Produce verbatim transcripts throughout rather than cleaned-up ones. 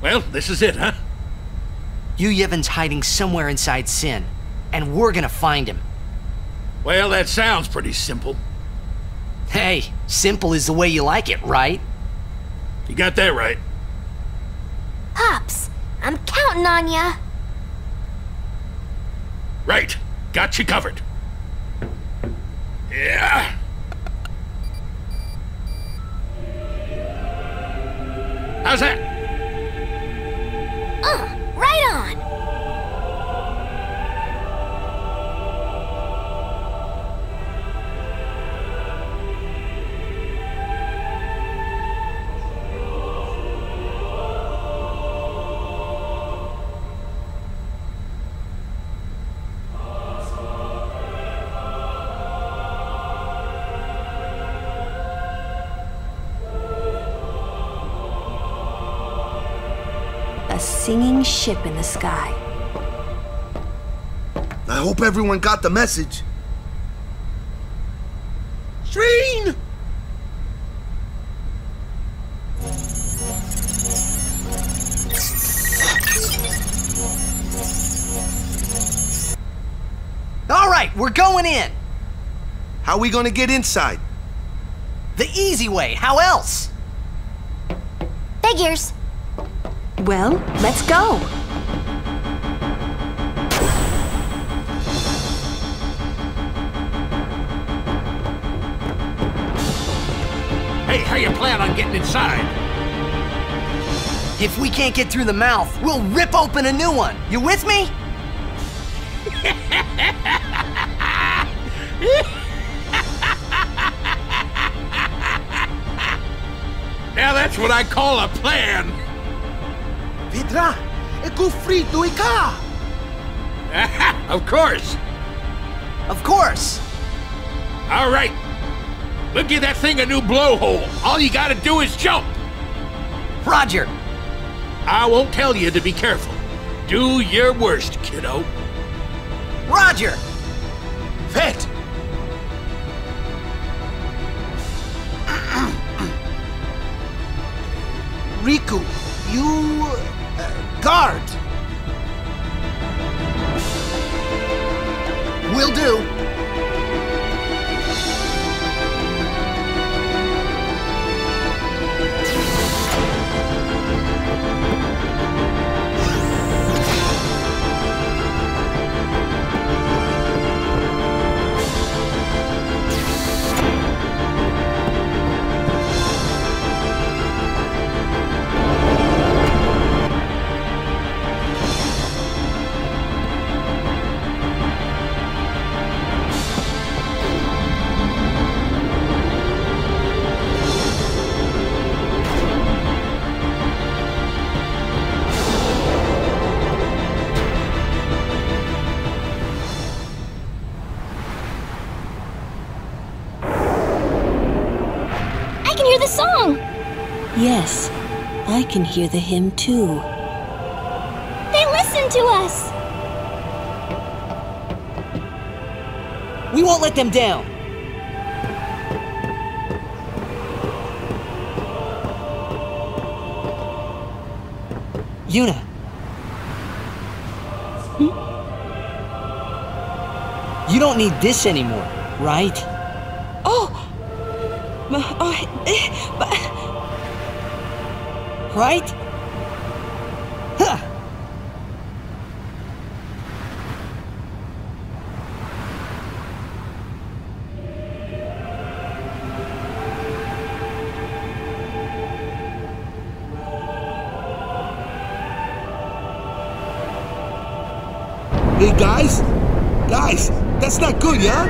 Well, this is it, huh? Yu Yevon's hiding somewhere inside Sin, and we're gonna find him. Well, that sounds pretty simple. Hey, simple is the way you like it, right? You got that right. Pops, I'm counting on ya. Right. Got you covered. Yeah. How's that? Uh, right on. A singing ship in the sky. I hope everyone got the message. Shreen! All right, we're going in. How are we gonna get inside? The easy way, how else? Figures. Well, let's go. Hey, how you plan on getting inside? If we can't get through the mouth, we'll rip open a new one. You with me? Now that's what I call a plan. Vidra, e kufrito ika! Of course. Of course. All right. We'll give that thing a new blowhole. All you gotta do is jump. Roger. I won't tell you to be careful. Do your worst, kiddo. Roger. Vet! Riku, you... Uh, guard! Will do. The song! Yes, I can hear the hymn too. They listen to us! We won't let them down. Yuna. Hmm? You don't need this anymore, right? Oh! Ma- oh, eh, but... Right? Huh. Hey guys? Guys, that's not good, yeah?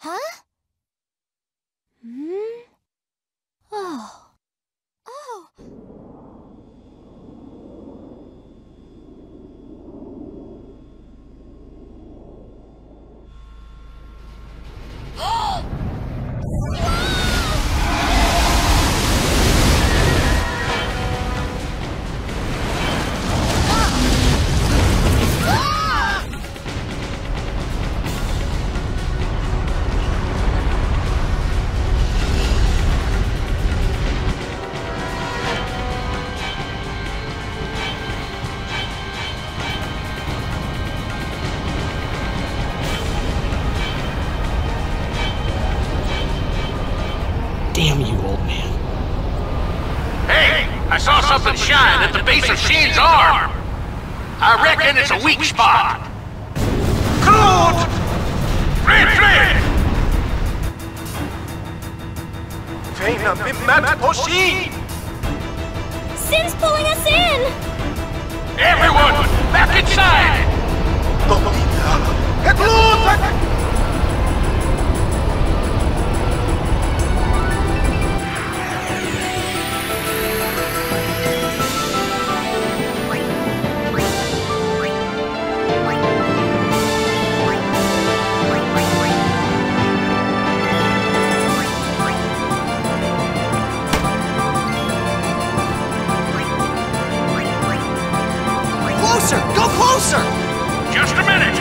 Huh? Hmm? Oh. Oh. Damn you, old man. Hey, I saw something shine at the base of Shane's arm. I reckon it's a weak spot. Claude! Red flare! Feina bimat poshi! Sin's pulling us in! Everyone, back inside! Domina! Eglud! Closer! Go closer! Just a minute!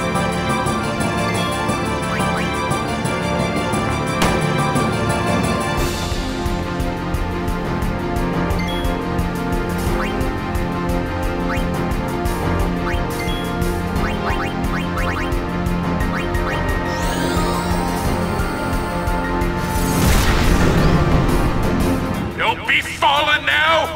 Don't be falling now!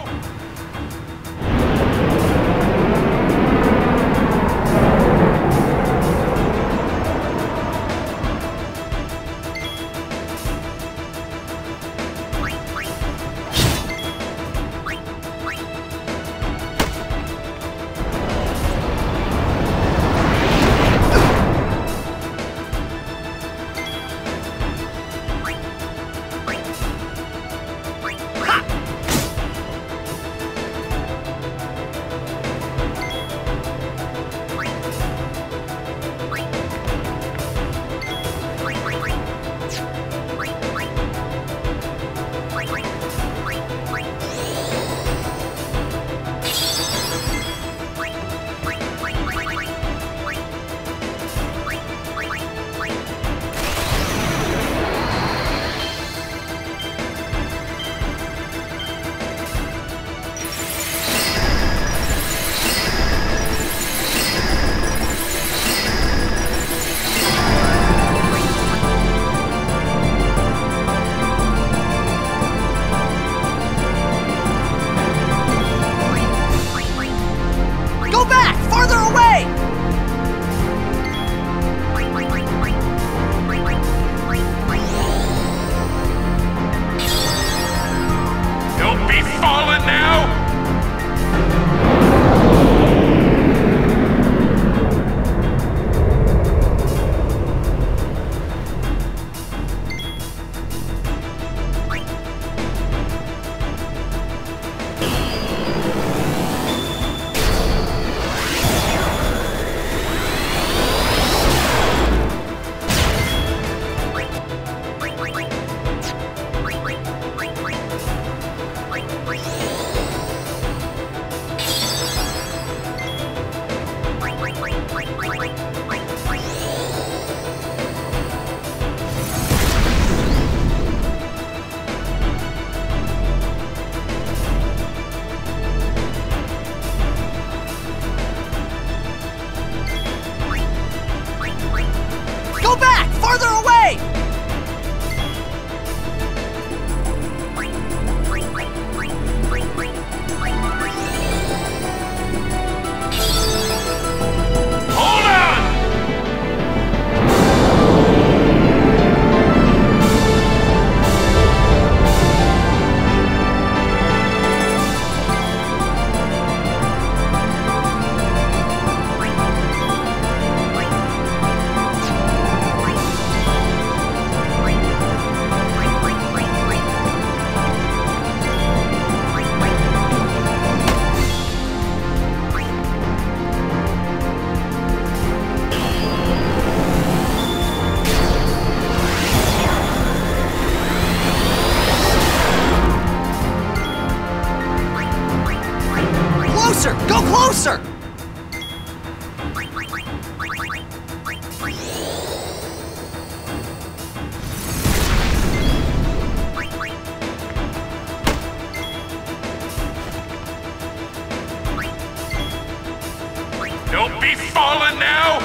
closer! Don't be falling now!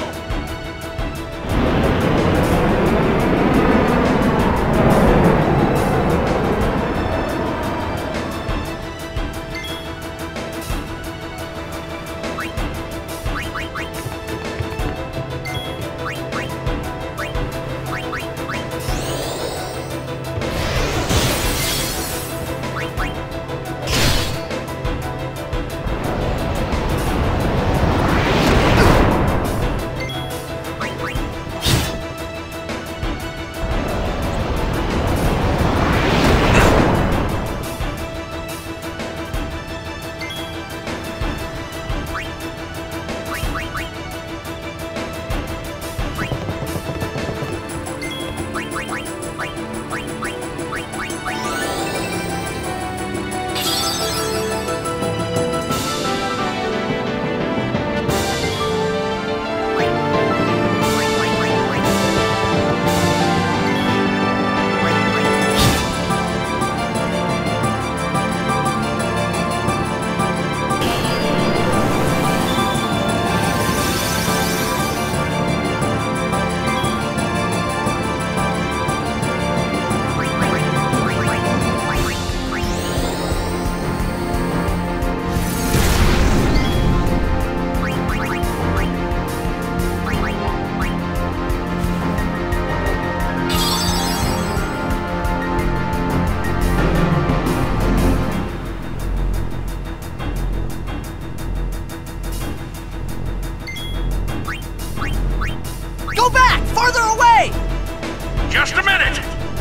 Go back! Farther away! Just a minute!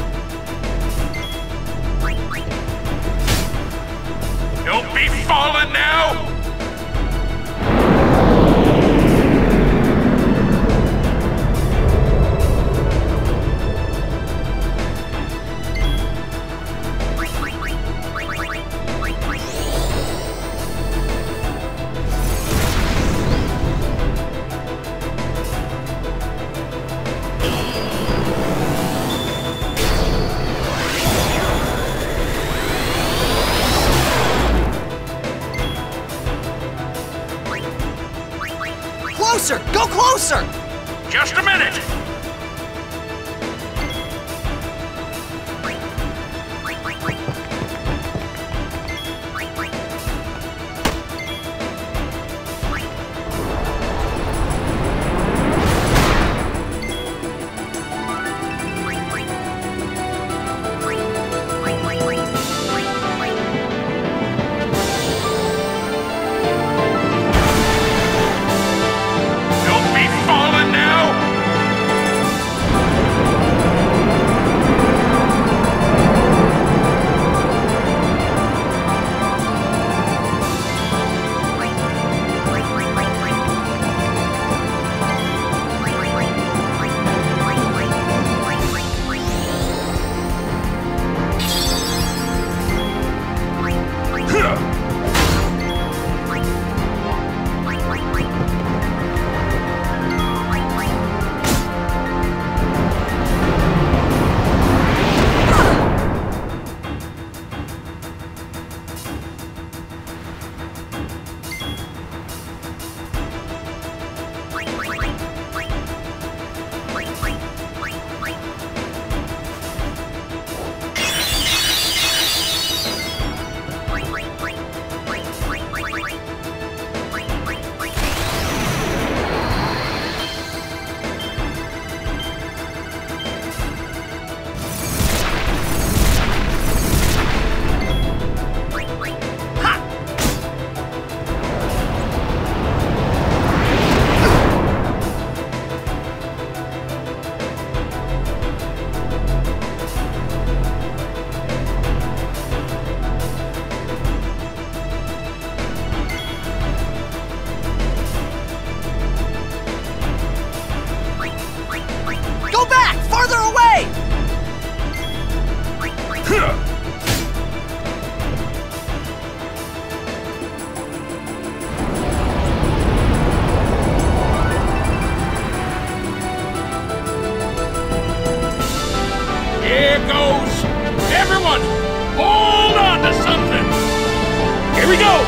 Don't be falling now! Closer! Go closer! Just a minute! Don't be falling now! Here we go!